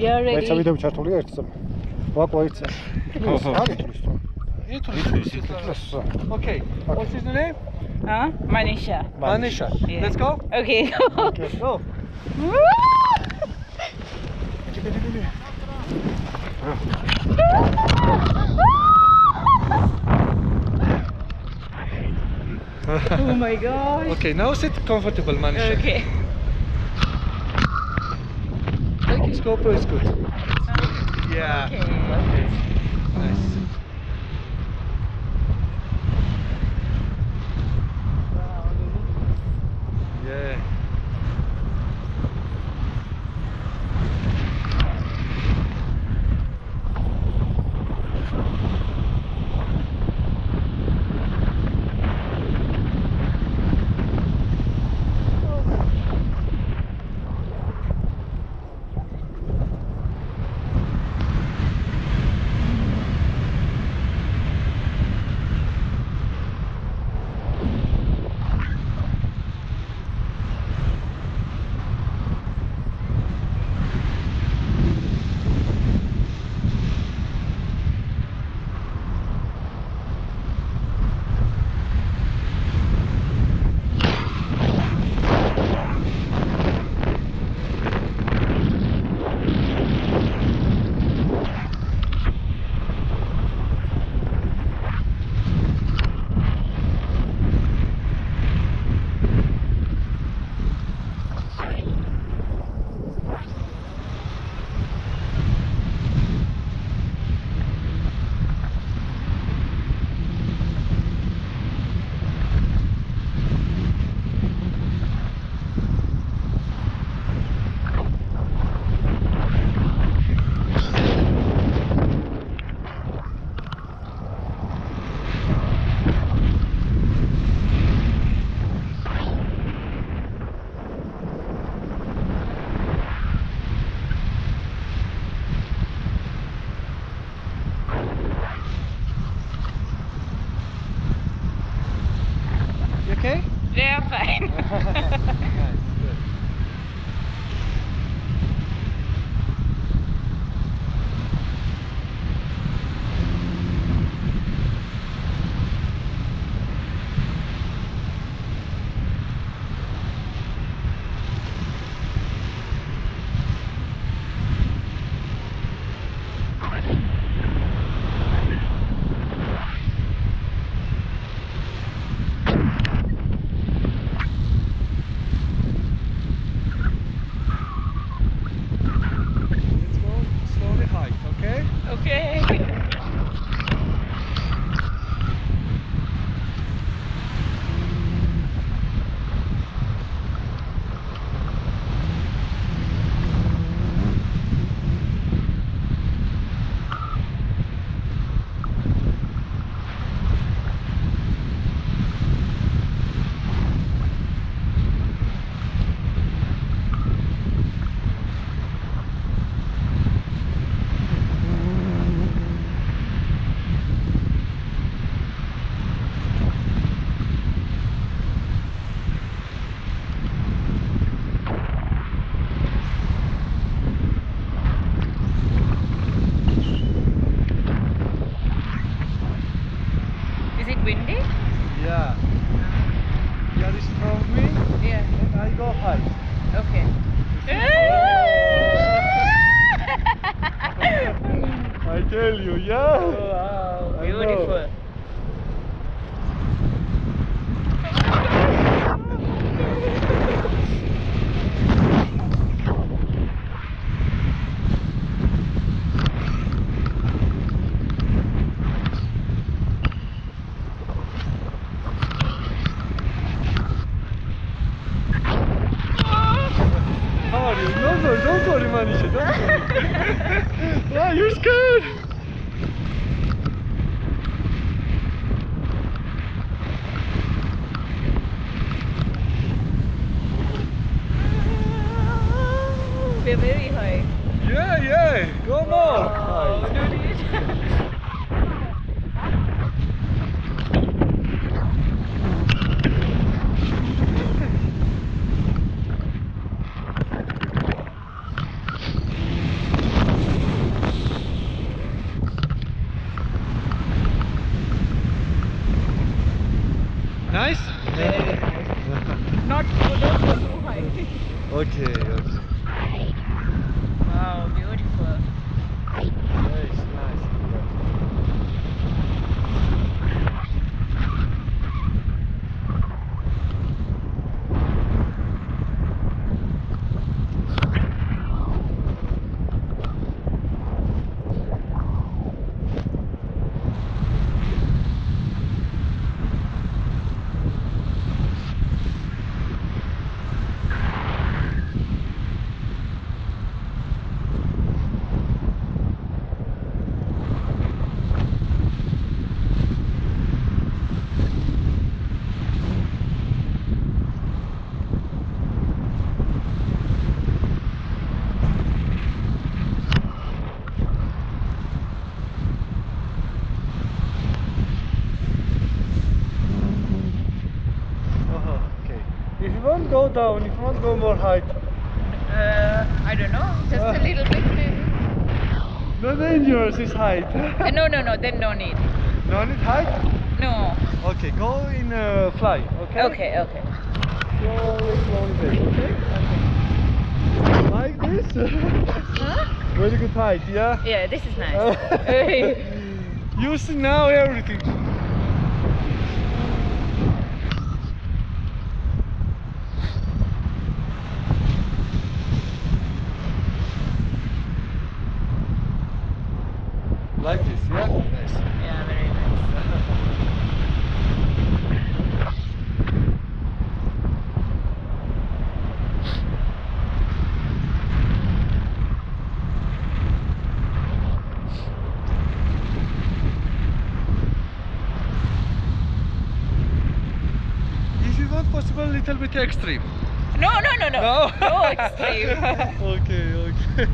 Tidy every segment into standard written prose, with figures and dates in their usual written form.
Yeah, ready. მაიცა ვიდეო ჩართულია ერთ წამი. ვაკვაიცა. Okay. What's his name? Manisha. Manisha. Yeah. Let's go. Okay. Go. Oh my gosh. Okay, now sit comfortable, Manisha. Okay. I think his GoPro is good. Yeah. Okay. Nice. Yeah. You okay? Yeah, fine. Nice, good. Let's go slowly hike, okay? Okay. Is it windy? Yeah. There is strong wind Yeah. and I go high. Okay. I tell you, yeah. Wow, I know. beautiful. How are you? Don't worry, Manisha, don't worry. Why are you scared? We're very high. Yeah, go more. Oh, no need. Okay, okay. Wow, beautiful. Nice, nice. Okay. If you want to go down, if you want to go more height, I don't know, just a little bit maybe. no dangerous is height. No, then no need. No need height? No. Okay, go in fly, okay? Okay. Slowly, slowly, okay? Like this? Huh? Very good height, yeah? Yeah, this is nice. You see now everything. Like this, yeah? Nice. Yeah, very nice. If you want possible, little bit extreme. No. No? No extreme. Okay.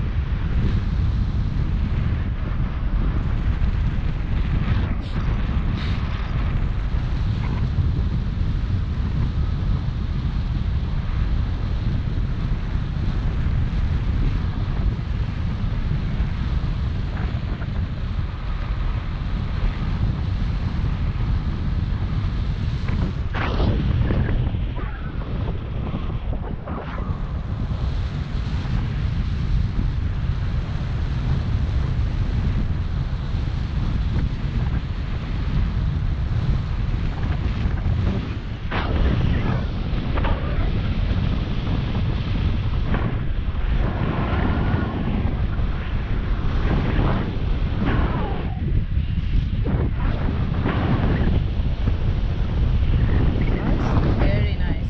Very nice.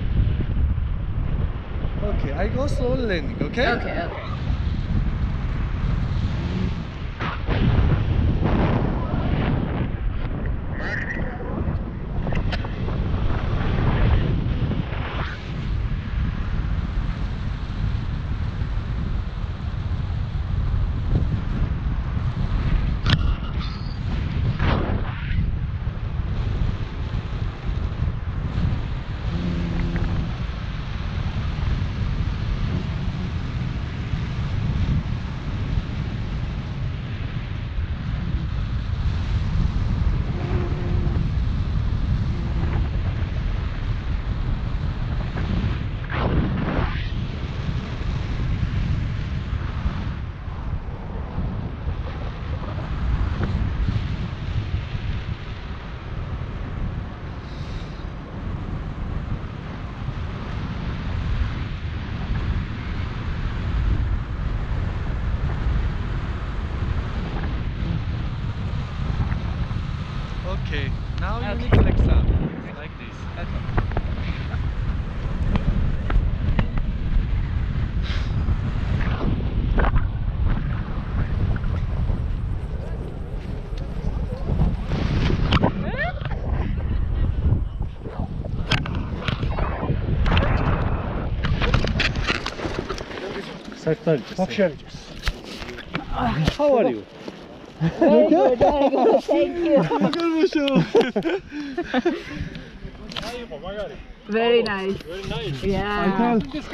Okay, I go slowly landing, okay? Okay. Okay, now you Okay. need to flex up. Like this. Sırtlar bak şöyle. How are you? Very good. Thank you. Very nice. I Yeah. tell